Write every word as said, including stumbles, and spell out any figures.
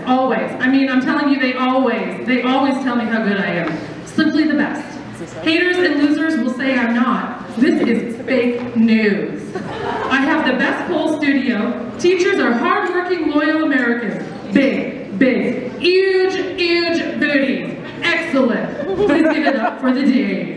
always. I mean, I'm telling you, they always, they always tell me how good I am. Simply the best. Haters and losers will say I'm not. This is fake news. I have the best pole studio. Teachers are hardworking, loyal Americans. Big, big, huge, huge booties. Excellent. Please give it up for the D's.